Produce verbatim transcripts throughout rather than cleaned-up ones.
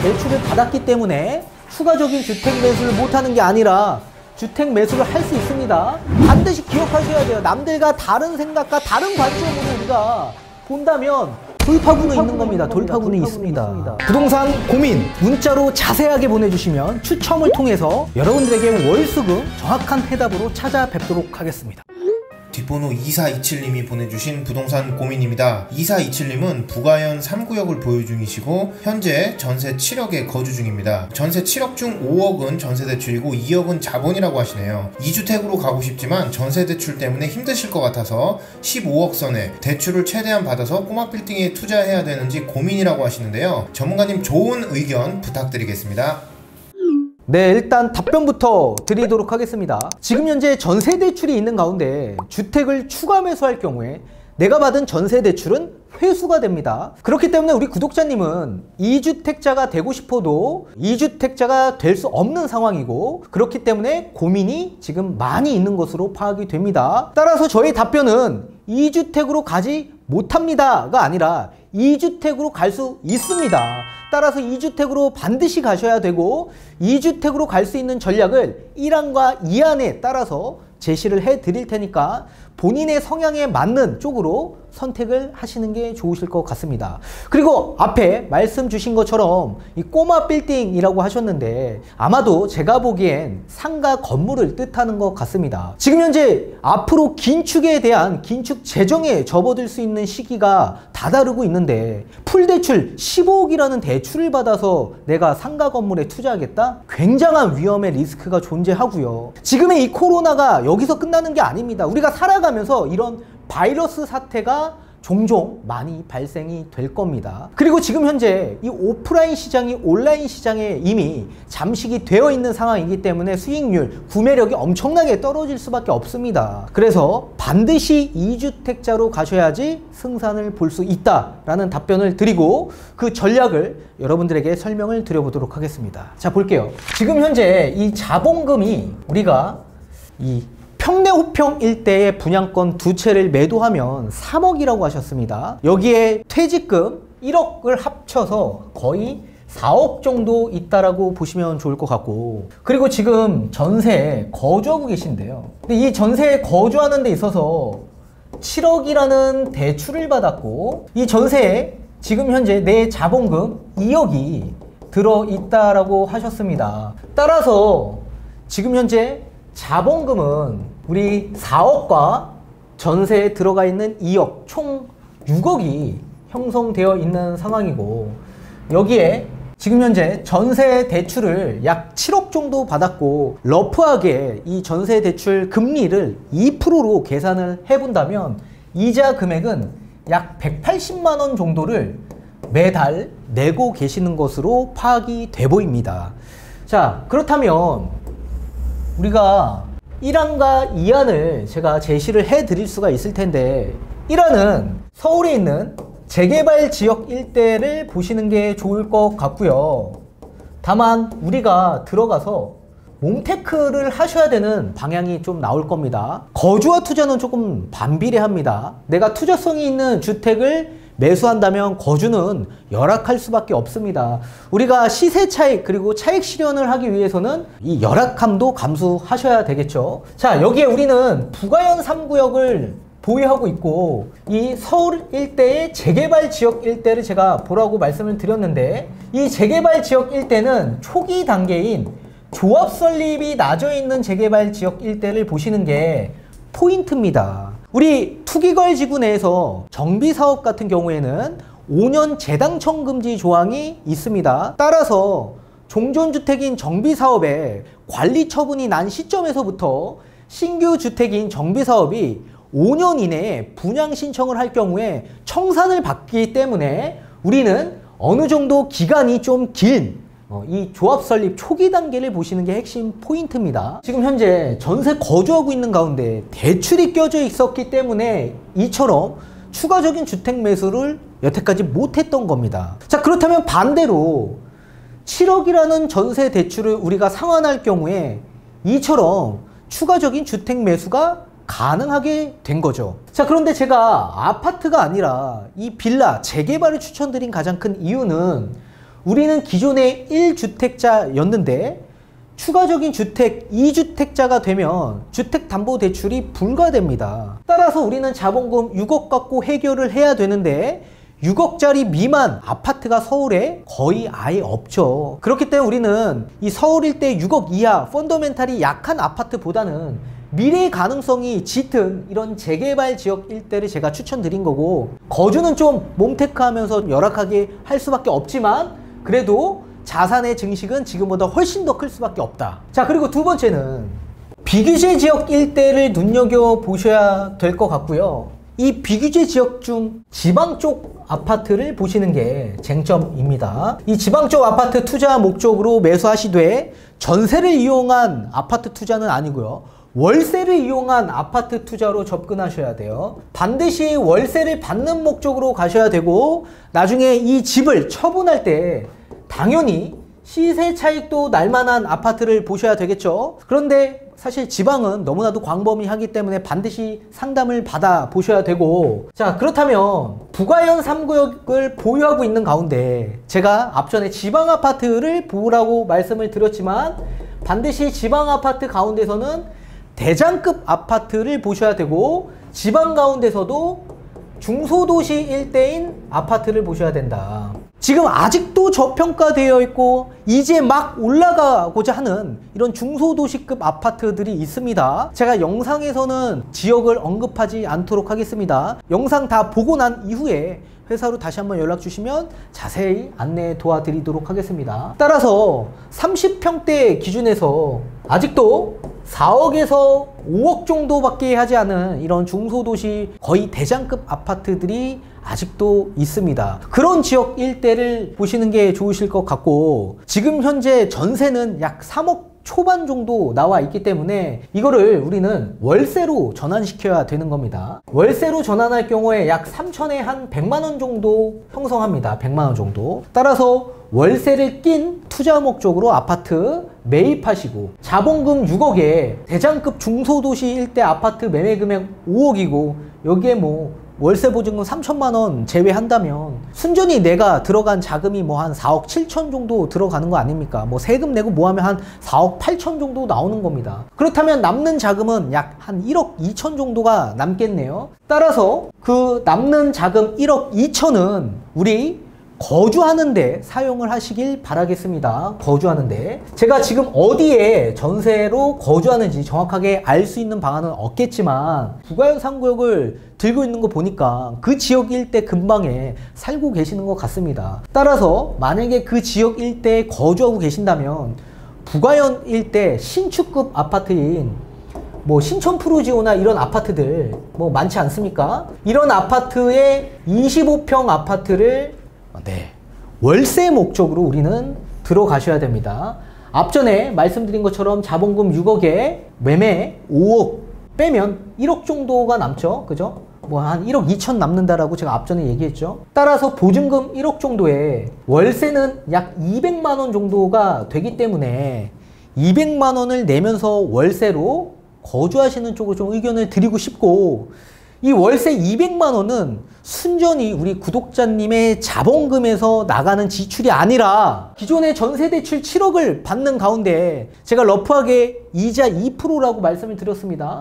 대출을 받았기 때문에 추가적인 주택 매수를 못하는 게 아니라 주택 매수를 할 수 있습니다. 반드시 기억하셔야 돼요. 남들과 다른 생각과 다른 관점으로 우리가 본다면 돌파구는 있는 겁니다. 돌파구는 있습니다. 부동산 고민 문자로 자세하게 보내주시면 추첨을 통해서 여러분들에게 월수금 정확한 해답으로 찾아뵙도록 하겠습니다. 뒷번호 이사이칠님이 보내주신 부동산 고민입니다. 이사이칠님은 부가현 삼 구역을 보유 중이시고 현재 전세 칠억에 거주 중입니다. 전세 칠억 중 오억은 전세 대출이고 이억은 자본이라고 하시네요. 이 주택으로 가고 싶지만 전세 대출 때문에 힘드실 것 같아서 십오억 선에 대출을 최대한 받아서 꼬마 빌딩에 투자해야 되는지 고민이라고 하시는데요. 전문가님 좋은 의견 부탁드리겠습니다. 네, 일단 답변부터 드리도록 하겠습니다. 지금 현재 전세 대출이 있는 가운데 주택을 추가 매수할 경우에 내가 받은 전세 대출은 회수가 됩니다. 그렇기 때문에 우리 구독자님은 이주택자가 되고 싶어도 이주택자가 될 수 없는 상황이고, 그렇기 때문에 고민이 지금 많이 있는 것으로 파악이 됩니다. 따라서 저의 답변은 이주택으로 가지 못합니다가 아니라 이주택으로 갈 수 있습니다. 따라서 이주택으로 반드시 가셔야 되고, 이주택으로 갈 수 있는 전략을 일 항과 이 항에 따라서 제시를 해 드릴 테니까 본인의 성향에 맞는 쪽으로 선택을 하시는 게 좋으실 것 같습니다. 그리고 앞에 말씀 주신 것처럼 이 꼬마 빌딩이라고 하셨는데 아마도 제가 보기엔 상가 건물을 뜻하는 것 같습니다. 지금 현재 앞으로 긴축에 대한 긴축 재정에 접어들 수 있는 시기가 다다르고 있는데 풀대출 십오억이라는 대출을 받아서 내가 상가 건물에 투자하겠다? 굉장한 위험의 리스크가 존재하고요. 지금의 이 코로나가 여기서 끝나는 게 아닙니다. 우리가 살아가면서 이런 바이러스 사태가 종종 많이 발생이 될 겁니다. 그리고 지금 현재 이 오프라인 시장이 온라인 시장에 이미 잠식이 되어 있는 상황이기 때문에 수익률, 구매력이 엄청나게 떨어질 수밖에 없습니다. 그래서 반드시 이주택자로 가셔야지 승산을 볼 수 있다라는 답변을 드리고 그 전략을 여러분들에게 설명을 드려보도록 하겠습니다. 자, 볼게요. 지금 현재 이 자본금이 우리가 이 평내 호평 일대의 분양권 두 채를 매도하면 삼억이라고 하셨습니다. 여기에 퇴직금 일억을 합쳐서 거의 사억 정도 있다라고 보시면 좋을 것 같고, 그리고 지금 전세에 거주하고 계신데요. 근데 이 전세에 거주하는 데 있어서 칠억이라는 대출을 받았고, 이 전세에 지금 현재 내 자본금 이억이 들어있다라고 하셨습니다. 따라서 지금 현재 자본금은 우리 사억과 전세에 들어가 있는 이억, 총 육억이 형성되어 있는 상황이고, 여기에 지금 현재 전세 대출을 약 칠억 정도 받았고, 러프하게 이 전세 대출 금리를 이 퍼센트로 계산을 해본다면 이자 금액은 약 백팔십만 원 정도를 매달 내고 계시는 것으로 파악이 돼 보입니다. 자, 그렇다면 우리가 일 항과 이 항을 제가 제시를 해 드릴 수가 있을 텐데, 일 항은 서울에 있는 재개발 지역 일대를 보시는 게 좋을 것 같고요. 다만 우리가 들어가서 몸테크를 하셔야 되는 방향이 좀 나올 겁니다. 거주와 투자는 조금 반비례합니다. 내가 투자성이 있는 주택을 매수한다면 거주는 열악할 수밖에 없습니다. 우리가 시세 차익 그리고 차익 실현을 하기 위해서는 이 열악함도 감수하셔야 되겠죠. 자, 여기에 우리는 부가현 삼 구역을 보유하고 있고, 이 서울 일대의 재개발 지역 일대를 제가 보라고 말씀을 드렸는데, 이 재개발 지역 일대는 초기 단계인 조합 설립이 낮아 있는 재개발 지역 일대를 보시는 게 포인트입니다. 우리 투기걸지구 내에서 정비사업 같은 경우에는 오 년 재당청 금지 조항이 있습니다. 따라서 종전주택인 정비사업에 관리 처분이 난 시점에서부터 신규 주택인 정비사업이 오 년 이내에 분양 신청을 할 경우에 청산을 받기 때문에 우리는 어느 정도 기간이 좀 긴 어, 이 조합 설립 초기 단계를 보시는 게 핵심 포인트입니다. 지금 현재 전세 거주하고 있는 가운데 대출이 껴져 있었기 때문에 이처럼 추가적인 주택 매수를 여태까지 못했던 겁니다. 자, 그렇다면 반대로 칠억이라는 전세 대출을 우리가 상환할 경우에 이처럼 추가적인 주택 매수가 가능하게 된 거죠. 자, 그런데 제가 아파트가 아니라 이 빌라 재개발을 추천드린 가장 큰 이유는 우리는 기존의 일 주택자였는데 추가적인 주택 이 주택자가 되면 주택담보대출이 불가됩니다. 따라서 우리는 자본금 육억 갖고 해결을 해야 되는데 육억짜리 미만 아파트가 서울에 거의 아예 없죠. 그렇기 때문에 우리는 이 서울 일대 육억 이하 펀더멘탈이 약한 아파트보다는 미래의 가능성이 짙은 이런 재개발 지역 일대를 제가 추천드린 거고, 거주는 좀 몸테크하면서 열악하게 할 수밖에 없지만 그래도 자산의 증식은 지금보다 훨씬 더 클 수밖에 없다. 자, 그리고 두 번째는 비규제 지역 일대를 눈여겨보셔야 될 것 같고요. 이 비규제 지역 중 지방 쪽 아파트를 보시는 게 쟁점입니다. 이 지방 쪽 아파트 투자 목적으로 매수하시되 전세를 이용한 아파트 투자는 아니고요. 월세를 이용한 아파트 투자로 접근하셔야 돼요. 반드시 월세를 받는 목적으로 가셔야 되고, 나중에 이 집을 처분할 때 당연히 시세 차익도 날만한 아파트를 보셔야 되겠죠. 그런데 사실 지방은 너무나도 광범위하기 때문에 반드시 상담을 받아 보셔야 되고, 자, 그렇다면 부가현 삼 구역을 보유하고 있는 가운데 제가 앞전에 지방 아파트를 보라고 말씀을 드렸지만 반드시 지방 아파트 가운데서는 대장급 아파트를 보셔야 되고, 지방 가운데서도 중소도시 일대인 아파트를 보셔야 된다. 지금 아직도 저평가되어 있고 이제 막 올라가고자 하는 이런 중소도시급 아파트들이 있습니다. 제가 영상에서는 지역을 언급하지 않도록 하겠습니다. 영상 다 보고 난 이후에 회사로 다시 한번 연락 주시면 자세히 안내 도와드리도록 하겠습니다. 따라서 삼십 평대 기준에서 아직도 사억에서 오억 정도밖에 하지 않은 이런 중소도시 거의 대장급 아파트들이 아직도 있습니다. 그런 지역 일대를 보시는 게 좋으실 것 같고, 지금 현재 전세는 약 삼억 초반 정도 나와 있기 때문에 이거를 우리는 월세로 전환시켜야 되는 겁니다. 월세로 전환할 경우에 약 삼천에 한 백만 원 정도 형성합니다. 백만 원 정도. 따라서 월세를 낀 투자 목적으로 아파트 매입하시고, 자본금 육억에 대장급 중소도시 일대 아파트 매매 금액 오억이고 여기에 뭐 월세 보증금 삼천만 원 제외한다면 순전히 내가 들어간 자금이 뭐 한 사억 칠천 정도 들어가는 거 아닙니까? 뭐 세금 내고 뭐 하면 한 사억 팔천 정도 나오는 겁니다. 그렇다면 남는 자금은 약 한 일억 이천 정도가 남겠네요. 따라서 그 남는 자금 일억 이천은 우리 거주하는데 사용을 하시길 바라겠습니다. 거주하는데 제가 지금 어디에 전세로 거주하는지 정확하게 알 수 있는 방안은 없겠지만 부가현 삼 구역을 들고 있는 거 보니까 그 지역 일대 근방에 살고 계시는 것 같습니다. 따라서 만약에 그 지역 일대에 거주하고 계신다면 부가현 일대 신축급 아파트인 뭐 신촌 푸르지오나 이런 아파트들 뭐 많지 않습니까? 이런 아파트의 이십오 평 아파트를 네, 월세 목적으로 우리는 들어가셔야 됩니다. 앞전에 말씀드린 것처럼 자본금 육억에 매매 오억 빼면 일억 정도가 남죠. 그죠? 뭐 한 일억 이천 남는다라고 제가 앞전에 얘기했죠. 따라서 보증금 일억 정도에 월세는 약 이백만 원 정도가 되기 때문에 이백만 원을 내면서 월세로 거주하시는 쪽으로 좀 의견을 드리고 싶고, 이 월세 이백만 원은 순전히 우리 구독자님의 자본금에서 나가는 지출이 아니라 기존의 전세대출 칠억을 받는 가운데 제가 러프하게 이자 이 퍼센트라고 말씀을 드렸습니다.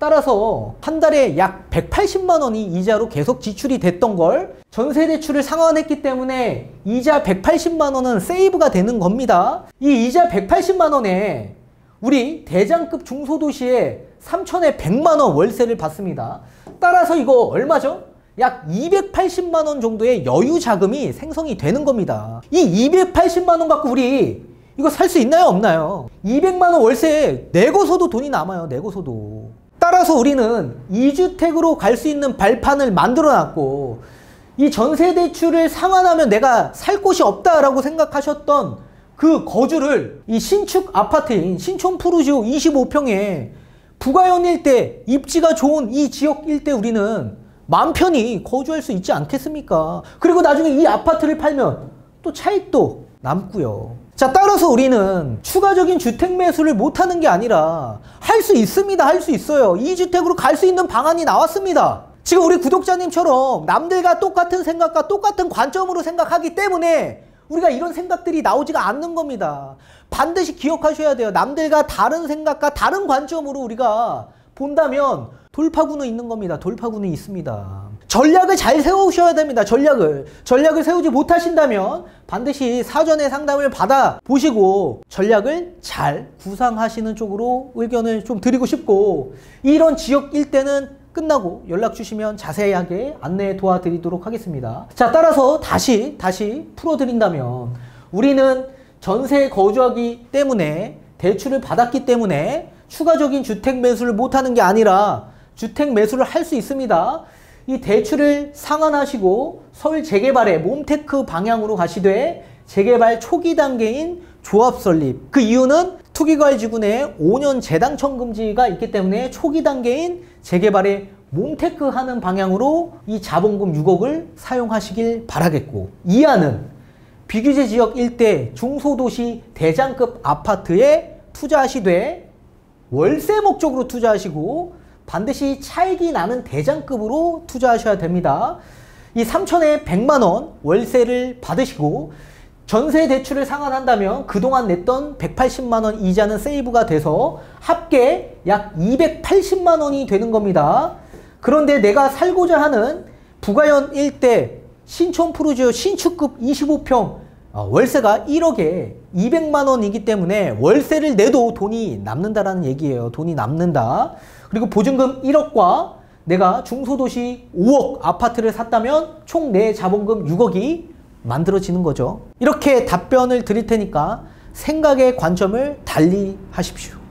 따라서 한 달에 약 백팔십만 원이 이자로 계속 지출이 됐던 걸 전세대출을 상환했기 때문에 이자 백팔십만 원은 세이브가 되는 겁니다. 이 이자 백팔십만 원에 우리 대장급 중소도시에 삼천에 백만 원 월세를 받습니다. 따라서 이거 얼마죠? 약 이백팔십만 원 정도의 여유 자금이 생성이 되는 겁니다. 이 이백팔십만 원 갖고 우리 이거 살 수 있나요? 없나요? 이백만 원 월세 내고서도 돈이 남아요. 내고서도. 따라서 우리는 이 주택으로 갈 수 있는 발판을 만들어 놨고, 이 전세대출을 상환하면 내가 살 곳이 없다라고 생각하셨던 그 거주를 이 신축 아파트인 신촌 푸르지오 이십오 평에 부가현 일대 입지가 좋은 이 지역 일대 우리는 마음 편히 거주할 수 있지 않겠습니까? 그리고 나중에 이 아파트를 팔면 또 차익도 남고요. 자, 따라서 우리는 추가적인 주택 매수를 못하는 게 아니라 할 수 있습니다. 할 수 있어요. 이 주택으로 갈 수 있는 방안이 나왔습니다. 지금 우리 구독자님처럼 남들과 똑같은 생각과 똑같은 관점으로 생각하기 때문에 우리가 이런 생각들이 나오지가 않는 겁니다. 반드시 기억하셔야 돼요. 남들과 다른 생각과 다른 관점으로 우리가 본다면 돌파구는 있는 겁니다. 돌파구는 있습니다. 전략을 잘 세우셔야 됩니다. 전략을. 전략을 세우지 못하신다면 반드시 사전에 상담을 받아 보시고 전략을 잘 구상하시는 쪽으로 의견을 좀 드리고 싶고, 이런 지역 일대는 끝나고 연락 주시면 자세하게 안내 도와드리도록 하겠습니다. 자, 따라서 다시 다시 풀어드린다면, 우리는 전세에 거주하기 때문에, 대출을 받았기 때문에 추가적인 주택 매수를 못하는 게 아니라 주택 매수를 할 수 있습니다. 이 대출을 상환하시고 서울 재개발의 몬테크 방향으로 가시되 재개발 초기 단계인 조합 설립. 그 이유는 투기과열 내에 오 년 재당첨 금지가 있기 때문에 초기 단계인 재개발의 몬테크 하는 방향으로 이 자본금 육억을 사용하시길 바라겠고, 이하는 비규제 지역 일대 중소도시 대장급 아파트에 투자하시되 월세 목적으로 투자하시고 반드시 차익이 나는 대장급으로 투자하셔야 됩니다. 이 삼천에 백만 원 월세를 받으시고 전세 대출을 상환한다면 그동안 냈던 백팔십만 원 이자는 세이브가 돼서 합계 약 이백팔십만 원이 되는 겁니다. 그런데 내가 살고자 하는 부가현 일대 신촌 푸르지오 신축급 이십오 평 월세가 일억에 이백만 원이기 때문에 월세를 내도 돈이 남는다라는 얘기예요. 돈이 남는다. 그리고 보증금 일억과 내가 중소도시 오억 아파트를 샀다면 총 내 자본금 육억이 만들어지는 거죠. 이렇게 답변을 드릴 테니까 생각의 관점을 달리 하십시오.